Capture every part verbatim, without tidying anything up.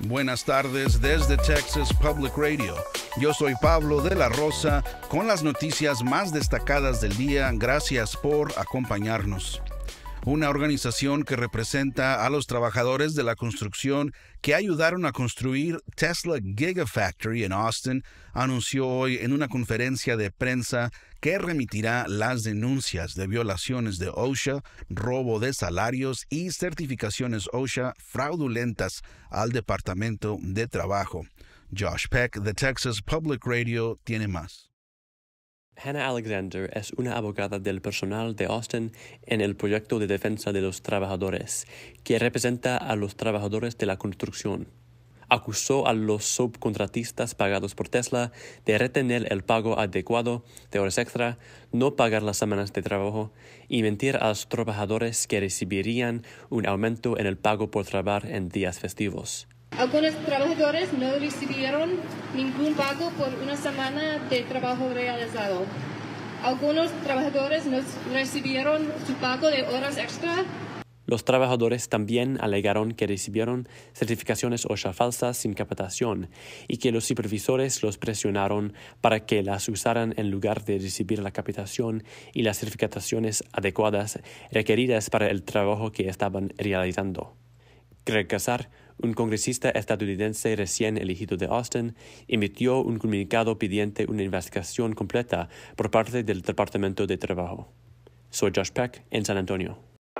Buenas tardes desde Texas Public Radio. Yo soy Pablo de la Rosa con las noticias más destacadas del día. Gracias por acompañarnos. Una organización que representa a los trabajadores de la construcción que ayudaron a construir Tesla Gigafactory en Austin anunció hoy en una conferencia de prensa que remitirá las denuncias de violaciones de OSHA, robo de salarios y certificaciones OSHA fraudulentas al Departamento de Trabajo. Josh Peck de Texas Public Radio tiene más. Hannah Alexander es una abogada del personal de Austin en el proyecto de defensa de los trabajadores, que representa a los trabajadores de la construcción. Acusó a los subcontratistas pagados por Tesla de retener el pago adecuado de horas extra, no pagar las semanas de trabajo y mentir a los trabajadores que recibirían un aumento en el pago por trabajar en días festivos. Algunos trabajadores no recibieron ningún pago por una semana de trabajo realizado. Algunos trabajadores no recibieron su pago de horas extra. Los trabajadores también alegaron que recibieron certificaciones OSHA falsas sin capacitación y que los supervisores los presionaron para que las usaran en lugar de recibir la capacitación y las certificaciones adecuadas requeridas para el trabajo que estaban realizando. Greg Casar, un congresista estadounidense recién elegido de Austin, emitió un comunicado pidiendo una investigación completa por parte del Departamento de Trabajo. Soy Josh Peck en San Antonio.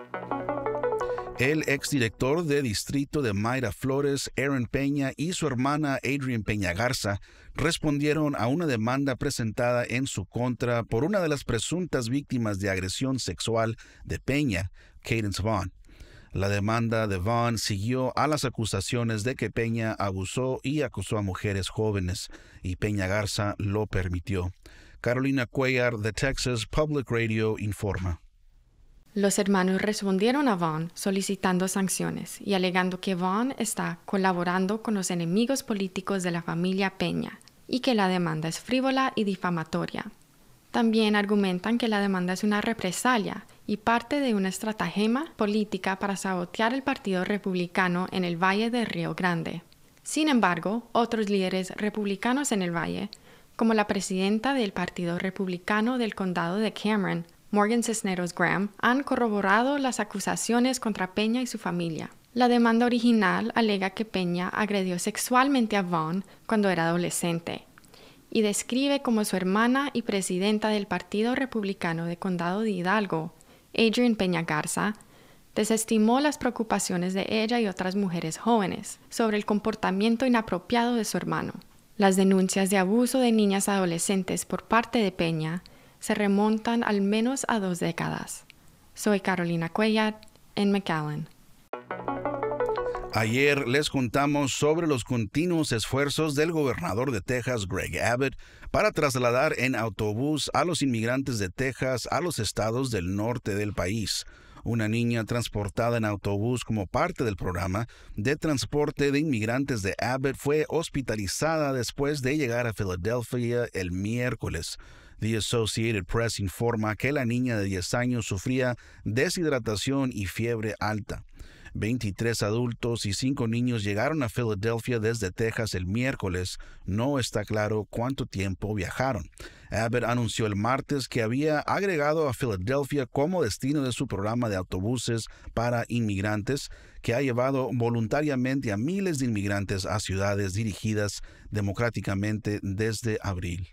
El exdirector de distrito de Mayra Flores, Aaron Peña, y su hermana Adrienne Peña Garza respondieron a una demanda presentada en su contra por una de las presuntas víctimas de agresión sexual de Peña, Cadence Vaughn. La demanda de Vaughn siguió a las acusaciones de que Peña abusó y acosó a mujeres jóvenes, y Peña Garza lo permitió. Carolina Cuellar de Texas Public Radio informa. Los hermanos respondieron a Vaughn solicitando sanciones y alegando que Vaughn está colaborando con los enemigos políticos de la familia Peña y que la demanda es frívola y difamatoria. También argumentan que la demanda es una represalia y parte de una estratagema política para sabotear el Partido Republicano en el Valle de Río Grande. Sin embargo, otros líderes republicanos en el Valle, como la presidenta del Partido Republicano del Condado de Cameron, Morgan Cisneros Graham, han corroborado las acusaciones contra Peña y su familia. La demanda original alega que Peña agredió sexualmente a Vaughn cuando era adolescente y describe como su hermana y presidenta del Partido Republicano del Condado de Hidalgo, Adrienne Peña Garza, desestimó las preocupaciones de ella y otras mujeres jóvenes sobre el comportamiento inapropiado de su hermano. Las denuncias de abuso de niñas adolescentes por parte de Peña se remontan al menos a dos décadas. Soy Carolina Cuellar en McAllen. Ayer les contamos sobre los continuos esfuerzos del gobernador de Texas, Greg Abbott, para trasladar en autobús a los inmigrantes de Texas a los estados del norte del país. Una niña transportada en autobús como parte del programa de transporte de inmigrantes de Abbott fue hospitalizada después de llegar a Filadelfia el miércoles. The Associated Press informa que la niña de diez años sufría deshidratación y fiebre alta. veintitrés adultos y cinco niños llegaron a Filadelfia desde Texas el miércoles. No está claro cuánto tiempo viajaron. Abbott anunció el martes que había agregado a Filadelfia como destino de su programa de autobuses para inmigrantes, que ha llevado voluntariamente a miles de inmigrantes a ciudades dirigidas democráticamente desde abril.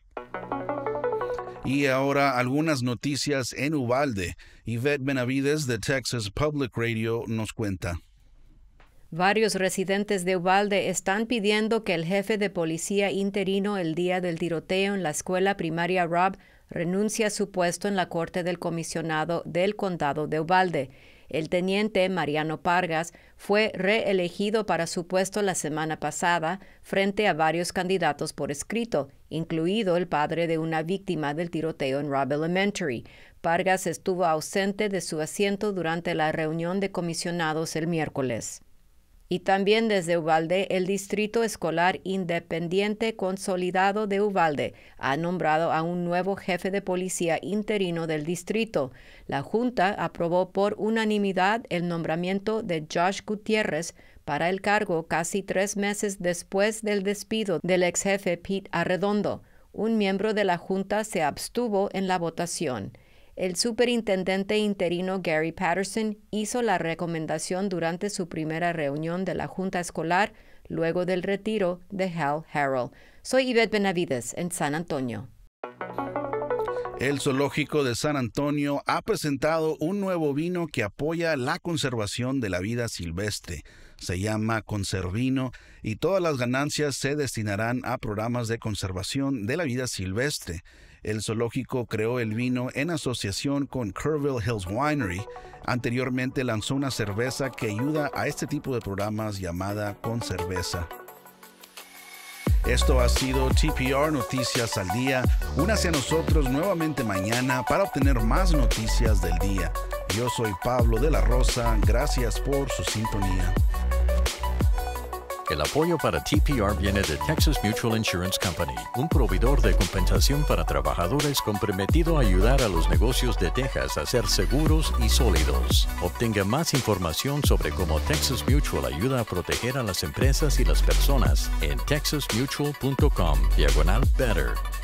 Y ahora algunas noticias en Uvalde. Yvette Benavides de Texas Public Radio nos cuenta. Varios residentes de Uvalde están pidiendo que el jefe de policía interino el día del tiroteo en la escuela primaria Robb renuncie a su puesto en la corte del comisionado del condado de Uvalde. El teniente Mariano Pargas fue reelegido para su puesto la semana pasada frente a varios candidatos por escrito, incluido el padre de una víctima del tiroteo en Robb Elementary. Pargas estuvo ausente de su asiento durante la reunión de comisionados el miércoles. Y también desde Uvalde, el Distrito Escolar Independiente Consolidado de Uvalde ha nombrado a un nuevo jefe de policía interino del distrito. La Junta aprobó por unanimidad el nombramiento de Josh Gutiérrez para el cargo casi tres meses después del despido del ex jefe Pete Arredondo. Un miembro de la Junta se abstuvo en la votación. El superintendente interino Gary Patterson hizo la recomendación durante su primera reunión de la Junta Escolar luego del retiro de Hal Harrell. Soy Yvette Benavides en San Antonio. El Zoológico de San Antonio ha presentado un nuevo vino que apoya la conservación de la vida silvestre. Se llama Conservino y todas las ganancias se destinarán a programas de conservación de la vida silvestre. El zoológico creó el vino en asociación con Kerrville Hills Winery. Anteriormente lanzó una cerveza que ayuda a este tipo de programas llamada Concerveza. Esto ha sido T P R Noticias al Día. Únase a nosotros nuevamente mañana para obtener más noticias del día. Yo soy Pablo de la Rosa. Gracias por su sintonía. El apoyo para T P R viene de Texas Mutual Insurance Company, un proveedor de compensación para trabajadores comprometido a ayudar a los negocios de Texas a ser seguros y sólidos. Obtenga más información sobre cómo Texas Mutual ayuda a proteger a las empresas y las personas en texas mutual punto com diagonal better.